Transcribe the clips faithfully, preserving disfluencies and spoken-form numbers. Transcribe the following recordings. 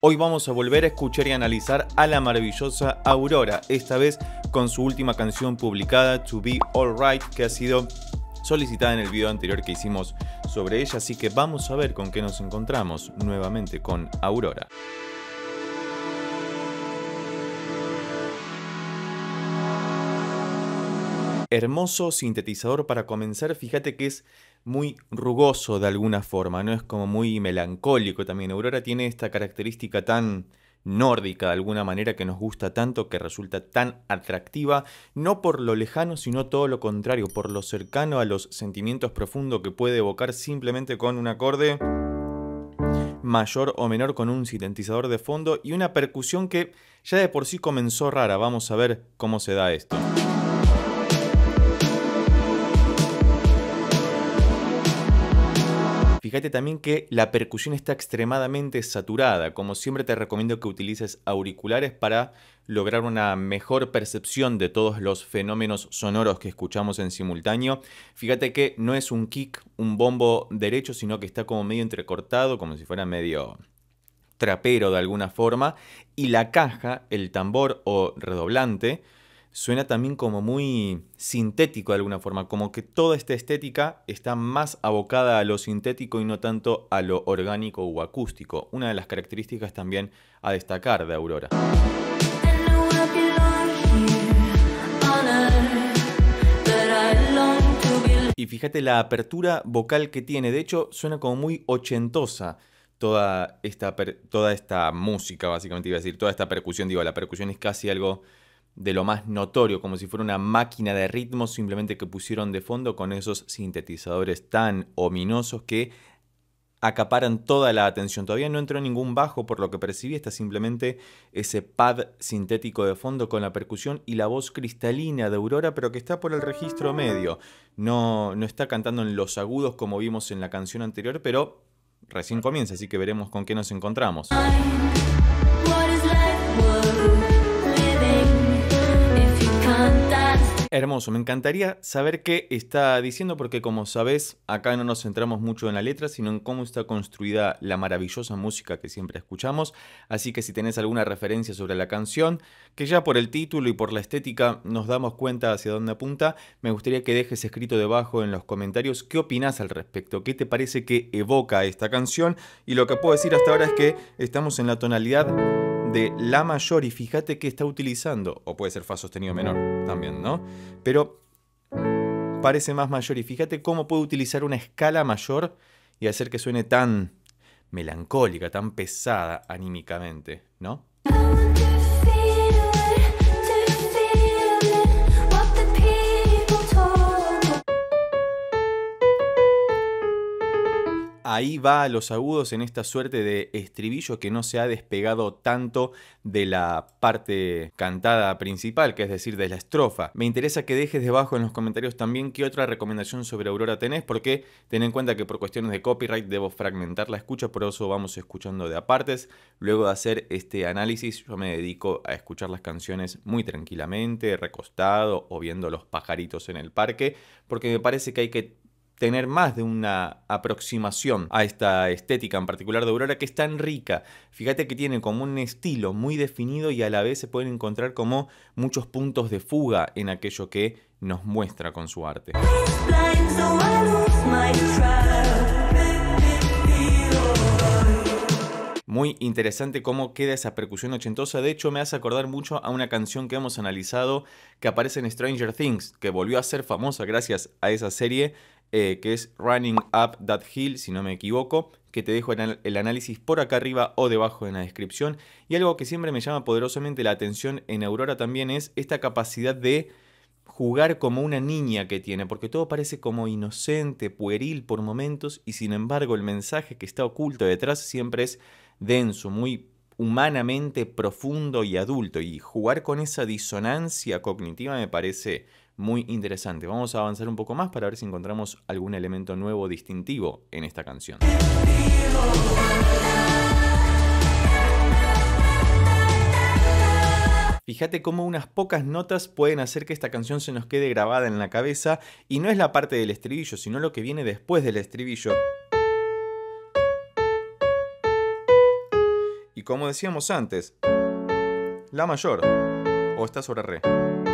Hoy vamos a volver a escuchar y analizar a la maravillosa Aurora, esta vez con su última canción publicada, To Be Alright, que ha sido solicitada en el video anterior que hicimos sobre ella, así que vamos a ver con qué nos encontramos nuevamente con Aurora. Hermoso sintetizador para comenzar, fíjate que es muy rugoso de alguna forma, no es como muy melancólico también. Aurora tiene esta característica tan nórdica de alguna manera que nos gusta tanto, que resulta tan atractiva, no por lo lejano, sino todo lo contrario, por lo cercano a los sentimientos profundos que puede evocar simplemente con un acorde mayor o menor, con un sintetizador de fondo y una percusión que ya de por sí comenzó rara. Vamos a ver cómo se da esto. Fíjate también que la percusión está extremadamente saturada. Como siempre te recomiendo que utilices auriculares para lograr una mejor percepción de todos los fenómenos sonoros que escuchamos en simultáneo. Fíjate que no es un kick, un bombo derecho, sino que está como medio entrecortado, como si fuera medio trapero de alguna forma. Y la caja, el tambor o redoblante, suena también como muy sintético de alguna forma, como que toda esta estética está más abocada a lo sintético y no tanto a lo orgánico o acústico. Una de las características también a destacar de Aurora. Y fíjate la apertura vocal que tiene, de hecho suena como muy ochentosa. Toda esta, toda esta música, básicamente iba a decir, toda esta percusión, digo, la percusión es casi algo de lo más notorio, como si fuera una máquina de ritmos simplemente que pusieron de fondo con esos sintetizadores tan ominosos que acaparan toda la atención. Todavía no entró ningún bajo por lo que percibí, está simplemente ese pad sintético de fondo con la percusión y la voz cristalina de Aurora, pero que está por el registro medio. No, no está cantando en los agudos como vimos en la canción anterior, pero recién comienza, así que veremos con qué nos encontramos. Hermoso, me encantaría saber qué está diciendo porque, como sabes, acá no nos centramos mucho en la letra, sino en cómo está construida la maravillosa música que siempre escuchamos. Así que si tenés alguna referencia sobre la canción, que ya por el título y por la estética nos damos cuenta hacia dónde apunta, me gustaría que dejes escrito debajo en los comentarios qué opinás al respecto, qué te parece que evoca esta canción. Y lo que puedo decir hasta ahora es que estamos en la tonalidad de La mayor y fíjate que está utilizando, o puede ser Fa sostenido menor también, ¿no? Pero parece más mayor y fíjate cómo puede utilizar una escala mayor y hacer que suene tan melancólica, tan pesada anímicamente, ¿no? Ahí va a los agudos en esta suerte de estribillo que no se ha despegado tanto de la parte cantada principal, que es decir, de la estrofa. Me interesa que dejes debajo en los comentarios también qué otra recomendación sobre Aurora tenés, porque ten en cuenta que por cuestiones de copyright debo fragmentar la escucha, por eso vamos escuchando de apartes. Luego de hacer este análisis, yo me dedico a escuchar las canciones muy tranquilamente, recostado o viendo los pajaritos en el parque, porque me parece que hay que tener más de una aproximación a esta estética en particular de Aurora, que es tan rica. Fíjate que tiene como un estilo muy definido y a la vez se pueden encontrar como muchos puntos de fuga en aquello que nos muestra con su arte. Muy interesante cómo queda esa percusión ochentosa. De hecho, me hace acordar mucho a una canción que hemos analizado que aparece en Stranger Things, que volvió a ser famosa gracias a esa serie, eh, que es Running Up That Hill, si no me equivoco, que te dejo el análisis por acá arriba o debajo en la descripción. Y algo que siempre me llama poderosamente la atención en Aurora también es esta capacidad de jugar como una niña que tiene, porque todo parece como inocente, pueril por momentos, y sin embargo el mensaje que está oculto detrás siempre es denso, muy humanamente profundo y adulto, y jugar con esa disonancia cognitiva me parece muy interesante. Vamos a avanzar un poco más para ver si encontramos algún elemento nuevo distintivo en esta canción. Fíjate cómo unas pocas notas pueden hacer que esta canción se nos quede grabada en la cabeza, y no es la parte del estribillo, sino lo que viene después del estribillo. Y como decíamos antes, La mayor o está sobre Re.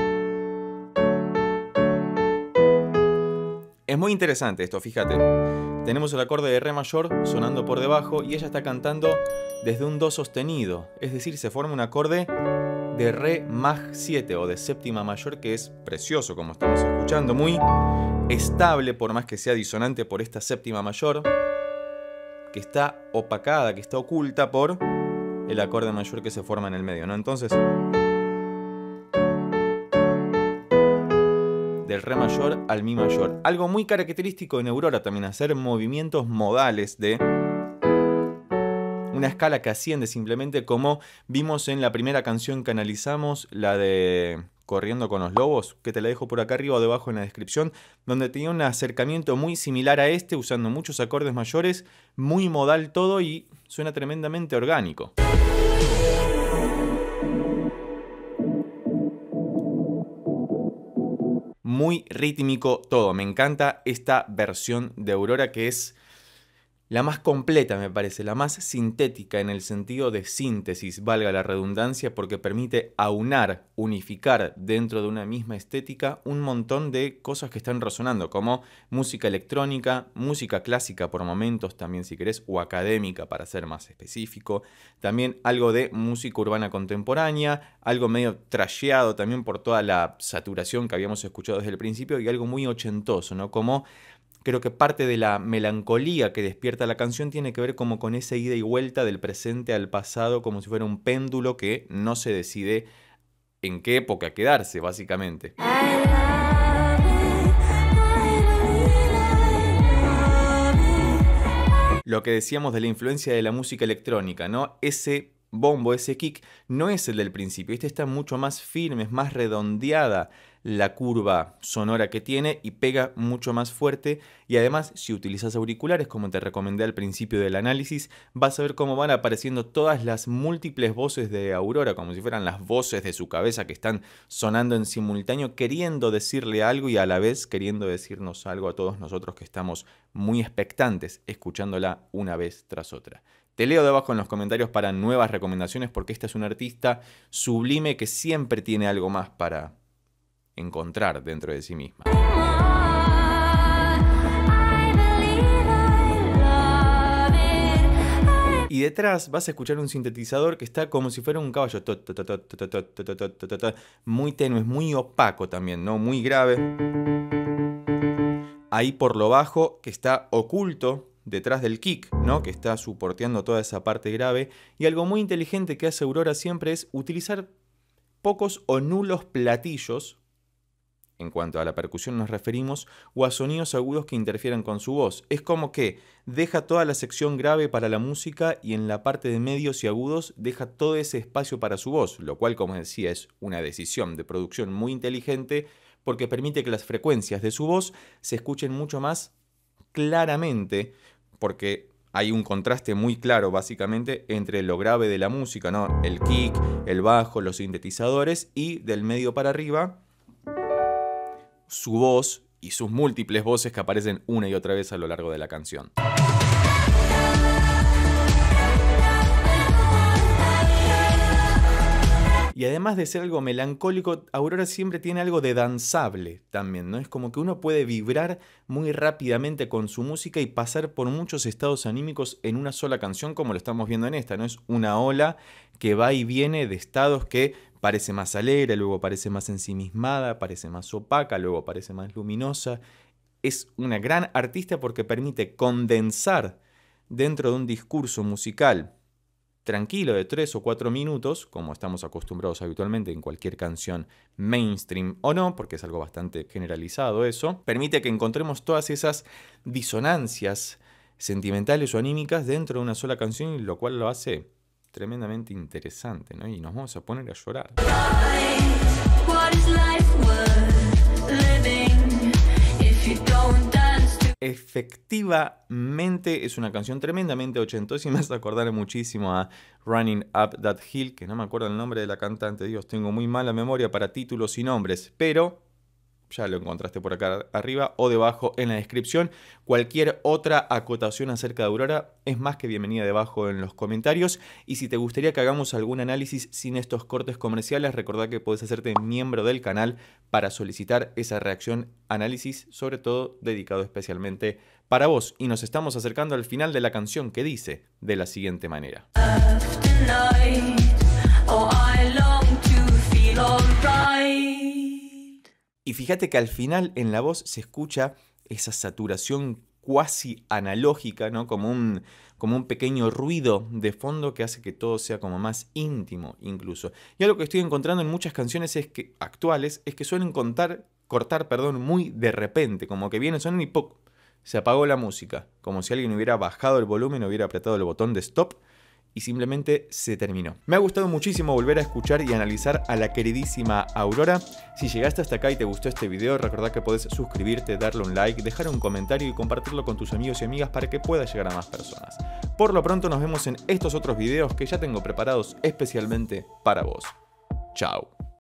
Es muy interesante esto, fíjate. Tenemos el acorde de Re mayor sonando por debajo y ella está cantando desde un Do sostenido. Es decir, se forma un acorde de Re Maj siete o de séptima mayor, que es precioso como estamos escuchando, muy estable por más que sea disonante por esta séptima mayor, que está opacada, que está oculta por el acorde mayor que se forma en el medio, ¿no? Entonces, del Re mayor al Mi mayor. Algo muy característico en Aurora también, hacer movimientos modales de una escala que asciende simplemente, como vimos en la primera canción que analizamos, la de Corriendo con los Lobos, que te la dejo por acá arriba o debajo en la descripción, donde tenía un acercamiento muy similar a este, usando muchos acordes mayores, muy modal todo y suena tremendamente orgánico. Muy rítmico todo. Me encanta esta versión de Aurora, que es la más completa, me parece, la más sintética en el sentido de síntesis, valga la redundancia, porque permite aunar, unificar dentro de una misma estética un montón de cosas que están resonando, como música electrónica, música clásica por momentos también si querés, o académica para ser más específico, también algo de música urbana contemporánea, algo medio trasheado también por toda la saturación que habíamos escuchado desde el principio, y algo muy ochentoso, ¿no? Como creo que parte de la melancolía que despierta la canción tiene que ver como con esa ida y vuelta del presente al pasado, como si fuera un péndulo que no se decide en qué época quedarse, básicamente. Lo que decíamos de la influencia de la música electrónica, ¿no? Ese bombo, ese kick, no es el del principio. Este está mucho más firme, es más redondeada la curva sonora que tiene y pega mucho más fuerte. Y además, si utilizas auriculares, como te recomendé al principio del análisis, vas a ver cómo van apareciendo todas las múltiples voces de Aurora, como si fueran las voces de su cabeza que están sonando en simultáneo, queriendo decirle algo y a la vez queriendo decirnos algo a todos nosotros que estamos muy expectantes, escuchándola una vez tras otra. Te leo debajo en los comentarios para nuevas recomendaciones, porque esta es una artista sublime que siempre tiene algo más para encontrar dentro de sí misma. Y detrás vas a escuchar un sintetizador que está como si fuera un caballo, muy tenue, muy opaco también, ¿no? Muy grave. Ahí por lo bajo, que está oculto detrás del kick, ¿no? Que está soporteando toda esa parte grave. Y algo muy inteligente que hace Aurora siempre es utilizar pocos o nulos platillos, en cuanto a la percusión nos referimos, o a sonidos agudos que interfieran con su voz. Es como que deja toda la sección grave para la música y en la parte de medios y agudos deja todo ese espacio para su voz, lo cual, como decía, es una decisión de producción muy inteligente, porque permite que las frecuencias de su voz se escuchen mucho más claramente, porque hay un contraste muy claro básicamente entre lo grave de la música, ¿no? El kick, el bajo, los sintetizadores, y del medio para arriba su voz y sus múltiples voces que aparecen una y otra vez a lo largo de la canción. Y además de ser algo melancólico, Aurora siempre tiene algo de danzable también, ¿no? Es como que uno puede vibrar muy rápidamente con su música y pasar por muchos estados anímicos en una sola canción, como lo estamos viendo en esta, ¿no? Es una ola que va y viene de estados que parece más alegre, luego parece más ensimismada, parece más opaca, luego parece más luminosa. Es una gran artista porque permite condensar dentro de un discurso musical tranquilo de tres o cuatro minutos, como estamos acostumbrados habitualmente en cualquier canción mainstream o no, porque es algo bastante generalizado eso, permite que encontremos todas esas disonancias sentimentales o anímicas dentro de una sola canción, lo cual lo hace tremendamente interesante, ¿no? Y nos vamos a poner a llorar. Efectivamente es una canción tremendamente ochentosa y me hace acordar muchísimo a Running Up That Hill, que no me acuerdo el nombre de la cantante. Dios, tengo muy mala memoria para títulos y nombres, pero ya lo encontraste por acá arriba o debajo en la descripción. Cualquier otra acotación acerca de Aurora es más que bienvenida debajo en los comentarios. Y si te gustaría que hagamos algún análisis sin estos cortes comerciales, recordá que podés hacerte miembro del canal para solicitar esa reacción, análisis, sobre todo dedicado especialmente para vos. Y nos estamos acercando al final de la canción, que dice de la siguiente manera. Y fíjate que al final en la voz se escucha esa saturación cuasi analógica, ¿no? Como un, como un pequeño ruido de fondo que hace que todo sea como más íntimo incluso. Y algo que estoy encontrando en muchas canciones es que, actuales es que suelen contar, cortar perdón, muy de repente, como que viene, suenan y ¡pum! Se apagó la música, como si alguien hubiera bajado el volumen, hubiera apretado el botón de stop y simplemente se terminó. Me ha gustado muchísimo volver a escuchar y analizar a la queridísima Aurora. Si llegaste hasta acá y te gustó este video, recordá que podés suscribirte, darle un like, dejar un comentario y compartirlo con tus amigos y amigas para que pueda llegar a más personas. Por lo pronto nos vemos en estos otros videos que ya tengo preparados especialmente para vos. Chao.